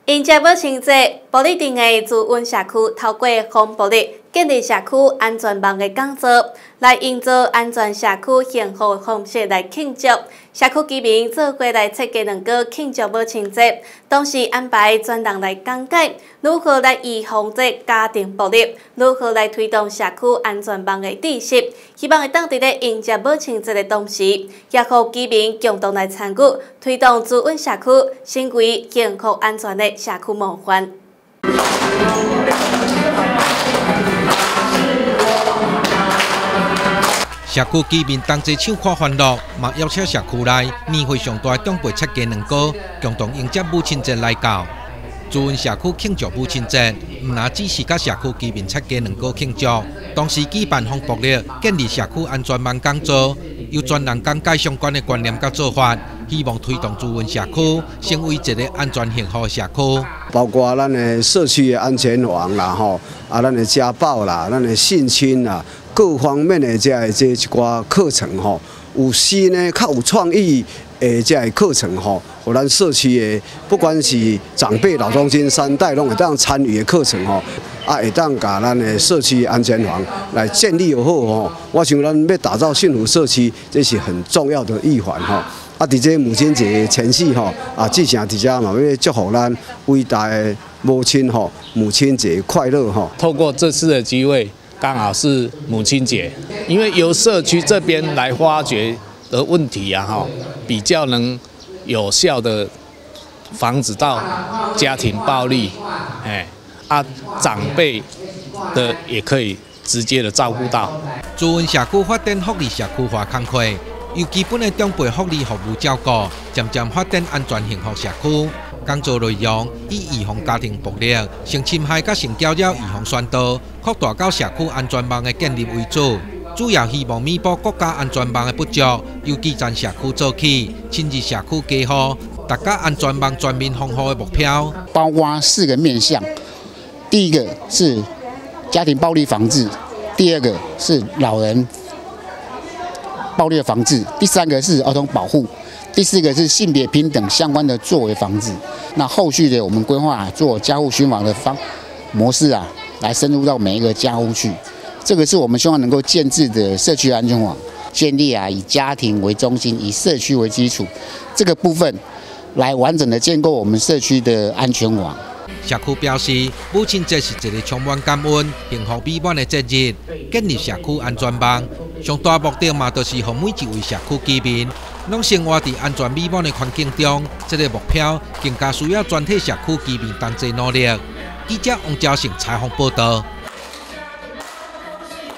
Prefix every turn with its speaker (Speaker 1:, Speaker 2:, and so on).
Speaker 1: 迎接母亲节，埔里镇的朱温社区透过红埔里建立社区安全网的讲座，来营造安全社区幸福的方式来庆祝。社区居民做伙来设计两个庆祝母亲节，同时安排专人来讲解如何来预防这家庭暴力，如何来推动社区安全网的知识。希望会当伫咧迎接母亲节的同时，也互居民共同来参与，推动朱温社区成为幸福安全的社区模范。
Speaker 2: 社区居民同齐唱歌欢乐，嘛邀请社区内年岁上大长辈出家两个，共同迎接母亲节来到。朱温社区庆祝母亲节，唔单只是甲社区居民出家两个庆祝，同时举办红布日建立社区安全网讲座，由专人讲解相关的观念甲做法，希望推动朱温社区成为一个安全幸福的社区。
Speaker 3: 包括咱的社区的安全网啦，咱的家暴啦，咱的性侵啦。各方面的这一寡课程有新的、较有创意的这课程互咱社区的不管是长辈、老中青三代拢会当参与的课程会当甲咱的社区安全网来建立好我想咱要打造幸福社区，这是很重要的一环伫这母亲节前夕志成伫遮嘛要祝福咱伟大的母亲母亲节快乐
Speaker 4: 透过这次的机会。刚好是母亲节，因为由社区这边来发掘的问题比较能有效的防止到家庭暴力，长辈的也可以直接的照顾到。
Speaker 2: 朱温社区发展福利社区化工作，由基本的长辈福利服务照顾，渐渐发展安全幸福社区。讲座内容以预防家庭暴力、性侵害甲性骚扰预防宣导，扩大到社区安全网的建立为主，主要希望弥补国家安全网的不足，由基层社区做起，深入社区家户，达到安全网全面防护的目标。
Speaker 5: 包括4个面向，第一个是家庭暴力防治，第二个是老人暴力的防治，第3个是儿童保护。第4个是性别平等相关的作为防治，那后续的我们规划做家户巡访的模式来深入到每一个家户去。这个是我们希望能够建制的社区安全网，建立以家庭为中心，以社区为基础，这个部分来完整的建构我们社区的安全网。
Speaker 2: 社区表示，母亲节是一个充满感恩、幸福美满的节日，建立社区安全网，上大目的嘛，就是让每一位社区居民拢生活在安全美满的环境中。这个目标更加需要全体社区居民同齐努力。记者王兆成采访报道。